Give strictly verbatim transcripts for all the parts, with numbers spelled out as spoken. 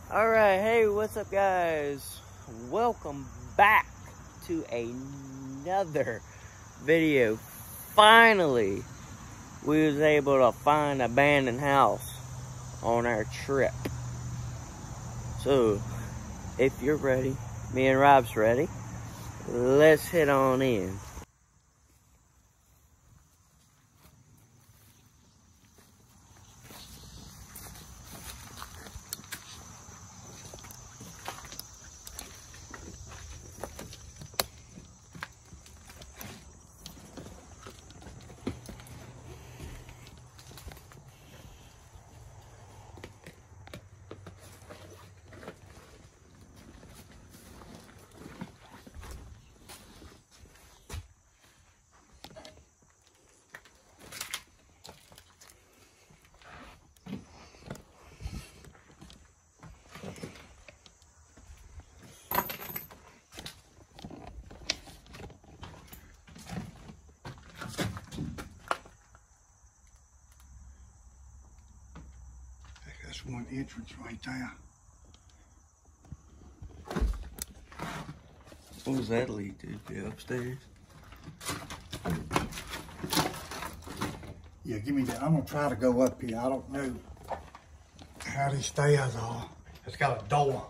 Alright, hey, what's up guys? Welcome back to another video. Finally, we was able to find an abandoned house on our trip. So, if you're ready, me and Rob's ready, let's head on in. That's one entrance right there. What does that lead to? The upstairs? Yeah, give me that. I'm gonna try to go up here. I don't know how these stairs are. It's got a door.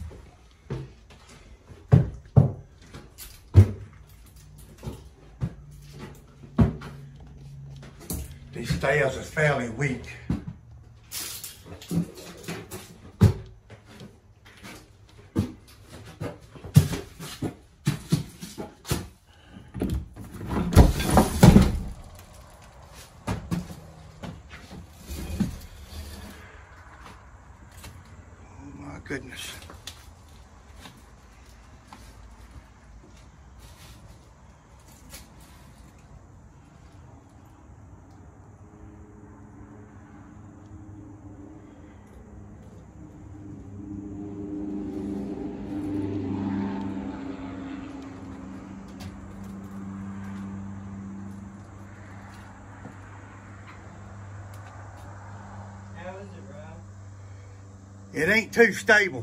These stairs are fairly weak. Goodness. How is it, Rob? It ain't too stable.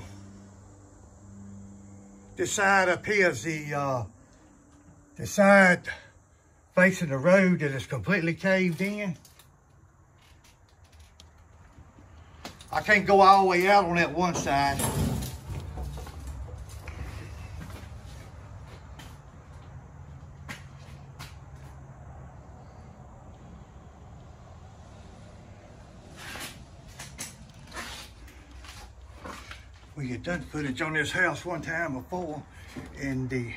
This side up here is the, uh, the side facing the road that is completely caved in. I can't go all the way out on that one side. We had done footage on this house one time before, and the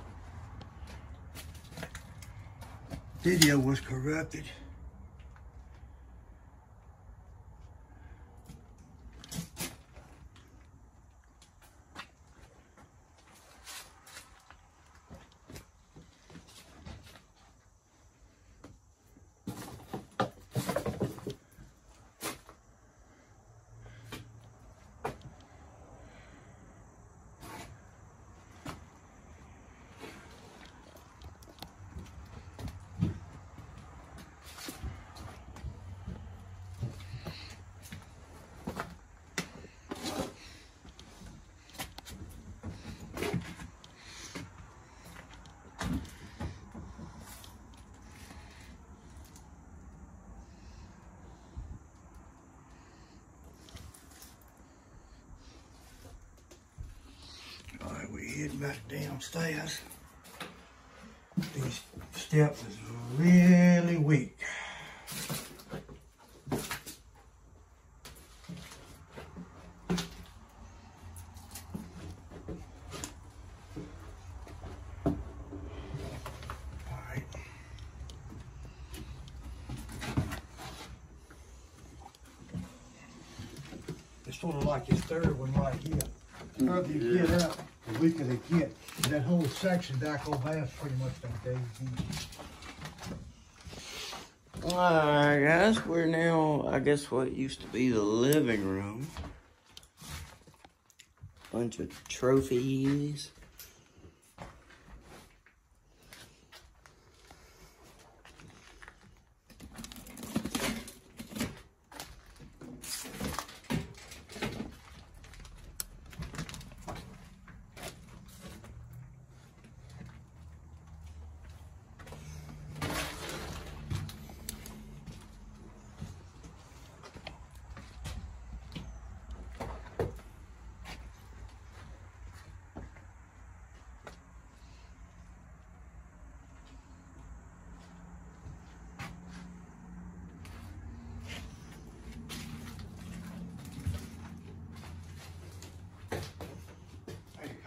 video was corrupted. Heading back downstairs. These steps is really weak. Alright. It's sort of like this third one right here. The further you get up, the weaker they get. And that whole section back over there is pretty much like days. Alright guys, we're now, I guess what used to be the living room. Bunch of trophies.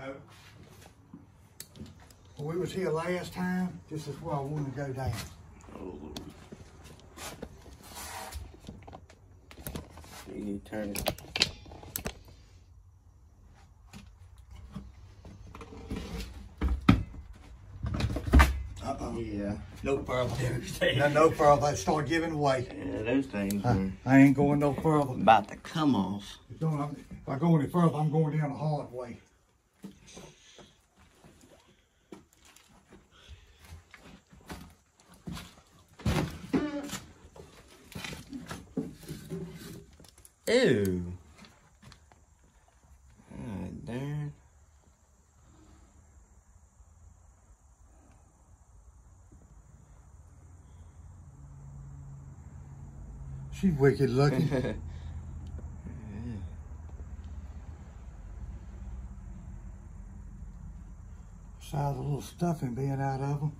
No. When we was here last time, this is where I wanted to go down. Oh, Lord. You turn it. Uh-oh. Yeah. No further. no, no further. Start giving way. Yeah, those things I, are I ain't going no further. about to come off. If I go any further, I'm going down the hard way. Ew. God darn. She's wicked looking. Yeah. Saw the little stuffing being out of them.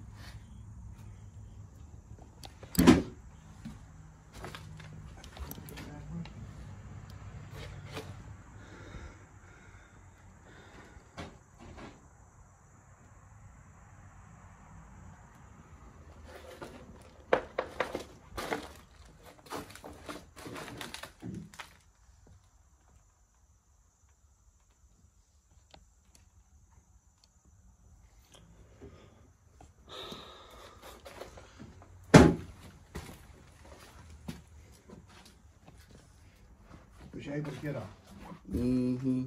Was you able to get up? Mm-hmm.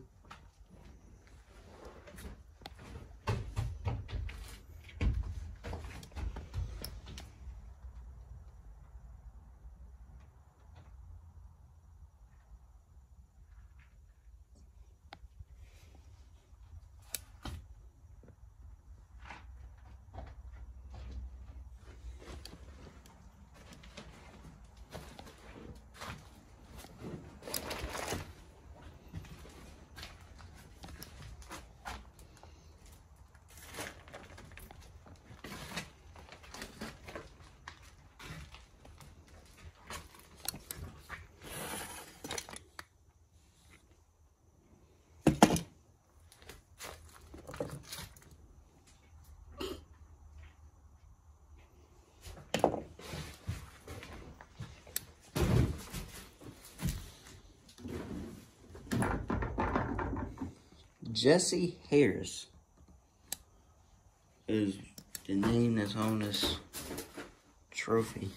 Jesse Harris is the name that's on this trophy.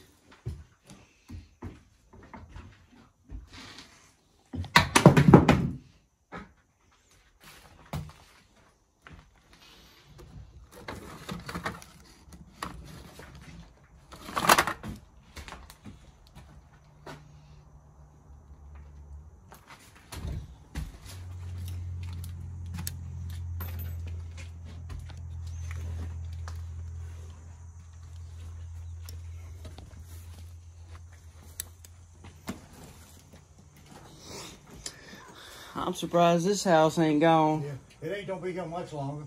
I'm surprised this house ain't gone. Yeah, it ain't gonna be gone much longer.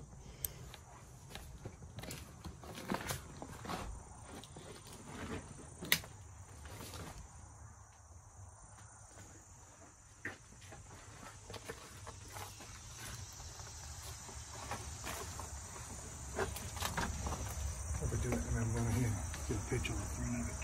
I'll be doing it and I'm going ahead and get a picture of the front of it.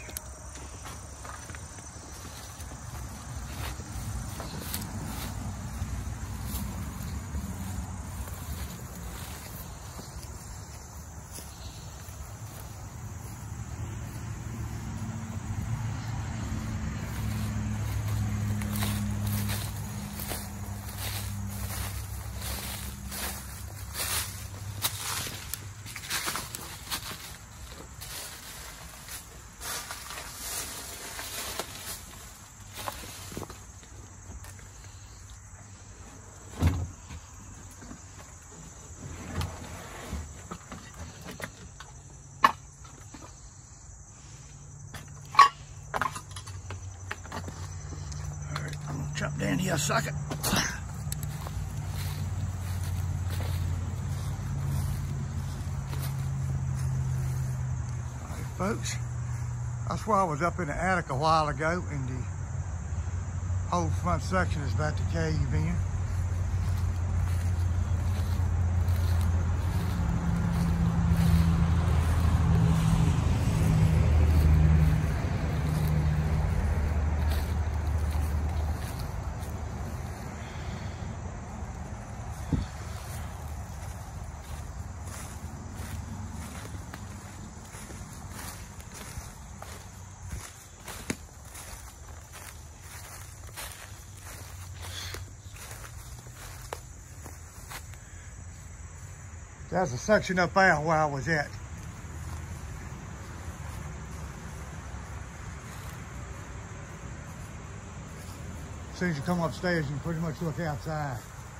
Jump down here a second. Alright, folks, that's why I was up in the attic a while ago, and the whole front section is about to cave in. That's a section up there where I was at. As soon as you come upstairs, you can pretty much look outside.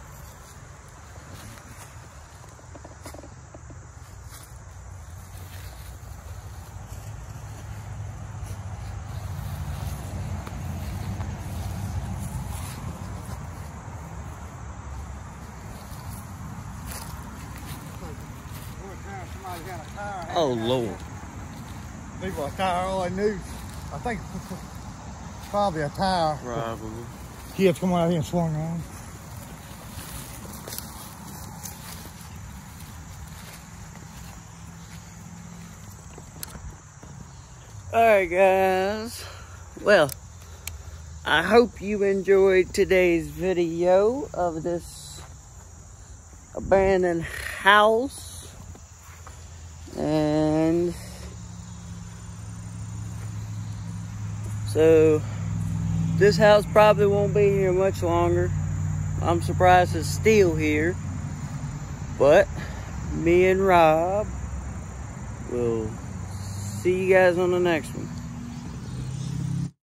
Oh, Lord. People a tire, all I knew. I think probably a tire. Probably. Kids come out here and swung on. Alright, guys. Well, I hope you enjoyed today's video of this abandoned house. And so this house probably won't be here much longer. I'm surprised it's still here. But me and Rob will see you guys on the next one.